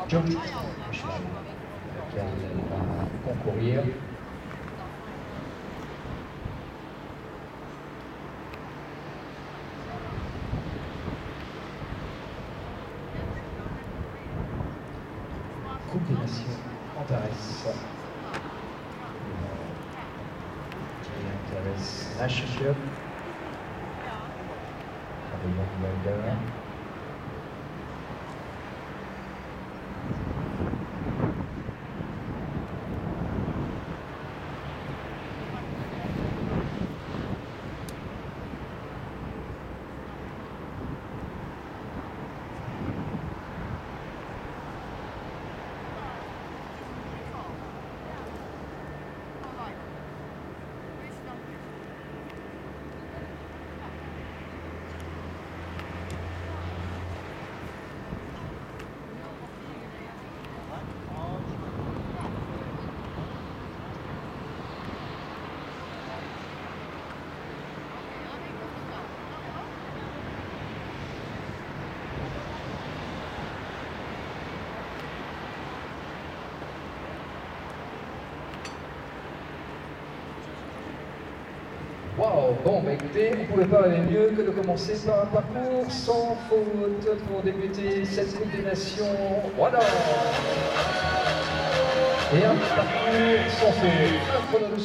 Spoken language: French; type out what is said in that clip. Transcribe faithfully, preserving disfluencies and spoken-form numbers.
Johnny, le cheval lequel va concourir. Coupe des Nations, Antares. Antares National Cup. Avec Young Rider. Wow, bon, bah écoutez, on ne pouvait pas aller mieux que de commencer par un parcours sans faute pour débuter cette Coupe des Nations. Voilà. Et un parcours sans faute. Un chrono de